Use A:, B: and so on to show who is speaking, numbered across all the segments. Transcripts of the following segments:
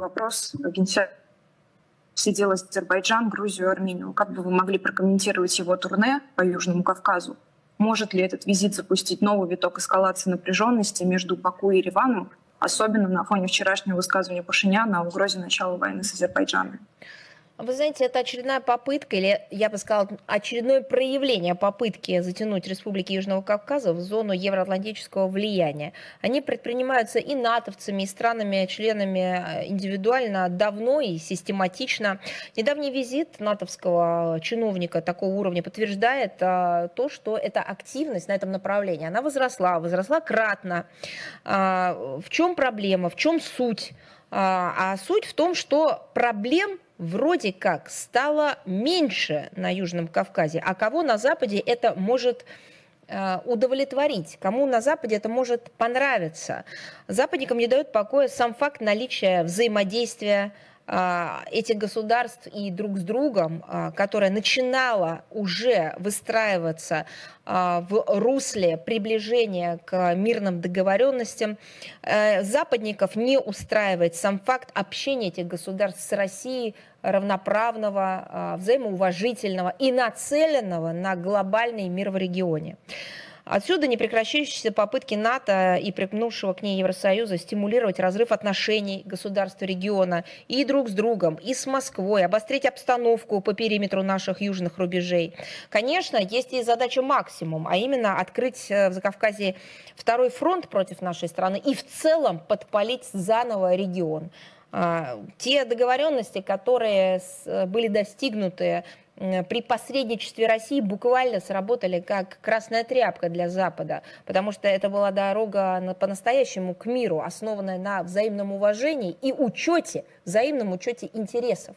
A: вопрос. Генсек посетил Азербайджан, Грузию, Армению. Как бы вы могли прокомментировать его турне по Южному Кавказу? Может ли этот визит запустить новый виток эскалации напряженности между Баку и Ереваном, особенно на фоне вчерашнего высказывания Пашиняна о угрозе начала войны с Азербайджаном?
B: Вы знаете, это очередная попытка, или я бы сказала, очередное проявление попытки затянуть республики Южного Кавказа в зону евроатлантического влияния. Они предпринимаются и натовцами, и странами-членами индивидуально давно и систематично. Недавний визит натовского чиновника такого уровня подтверждает то, что эта активность на этом направлении, она возросла кратно. В чем проблема, в чем суть? А суть в том, что проблем вроде как стало меньше на Южном Кавказе, а кого на Западе это может удовлетворить, кому на Западе это может понравиться. Западникам не дает покоя сам факт наличия взаимодействия этих государств и друг с другом, которое начинало уже выстраиваться в русле приближения к мирным договоренностям. Западников не устраивает сам факт общения этих государств с Россией, равноправного, взаимоуважительного и нацеленного на глобальный мир в регионе. Отсюда непрекращающиеся попытки НАТО и припнувшего к ней Евросоюза стимулировать разрыв отношений государств региона и друг с другом, и с Москвой, обострить обстановку по периметру наших южных рубежей. Конечно, есть и задача максимум, а именно открыть в Закавказье второй фронт против нашей страны и в целом подпалить заново регион. Те договоренности, которые были достигнуты при посредничестве России, буквально сработали как красная тряпка для Запада, потому что это была дорога по-настоящему к миру, основанная на взаимном уважении и взаимном учете интересов.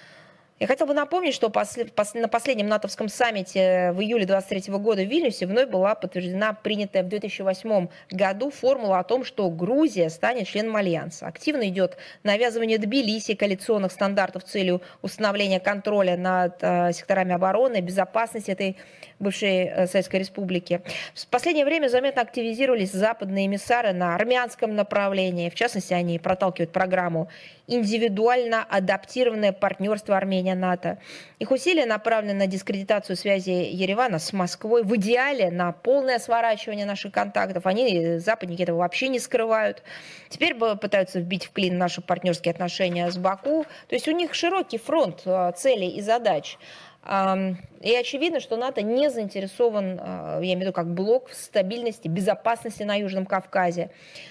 B: Я хотела бы напомнить, что на последнем натовском саммите в июле 2023 года в Вильнюсе вновь была подтверждена принятая в 2008 году формула о том, что Грузия станет членом Альянса. Активно идет навязывание Тбилиси коалиционных стандартов с целью установления контроля над секторами обороны и безопасности этой бывшей Советской Республики. В последнее время заметно активизировались западные эмиссары на армянском направлении. В частности, они проталкивают программу «Индивидуально адаптированное партнерство Армения-НАТО». Их усилия направлены на дискредитацию связи Еревана с Москвой, в идеале на полное сворачивание наших контактов. Они, западники, этого вообще не скрывают. Теперь пытаются вбить в клин наши партнерские отношения с Баку. То есть у них широкий фронт целей и задач. И очевидно, что НАТО не заинтересован, я имею в виду как блок, в стабильности, безопасности на Южном Кавказе.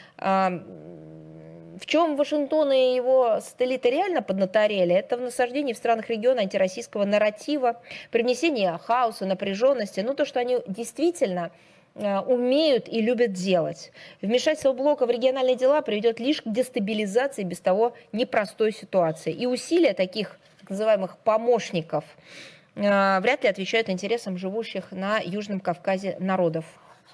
B: В чем Вашингтон и его сателлиты реально поднаторели, это в насаждении в странах региона антироссийского нарратива, привнесении хаоса, напряженности, то, что они действительно умеют и любят делать. Вмешательство блока в региональные дела приведет лишь к дестабилизации без того непростой ситуации. И усилия таких так называемых помощников вряд ли отвечают интересам живущих на Южном Кавказе народов.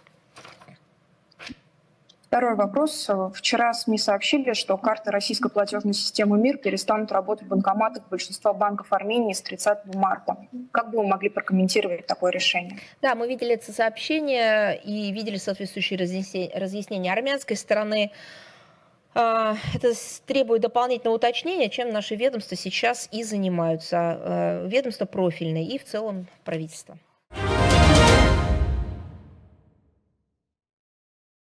A: Второй вопрос. Вчера СМИ сообщили, что карты российской платежной системы МИР перестанут работать в банкоматах большинства банков Армении с 30 марта. Как бы вы могли прокомментировать такое решение?
B: Да, мы видели это сообщение и видели соответствующие разъяснения армянской стороны. Это требует дополнительного уточнения, чем наши ведомства сейчас и занимаются. Ведомства профильные и в целом правительство.